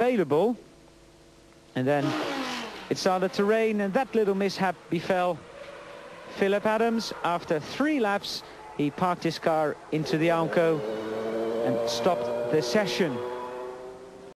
available. And then it started to rain, and that little mishap befell Philip Adams. After 3 laps, he parked his car into the Alco and stopped the session.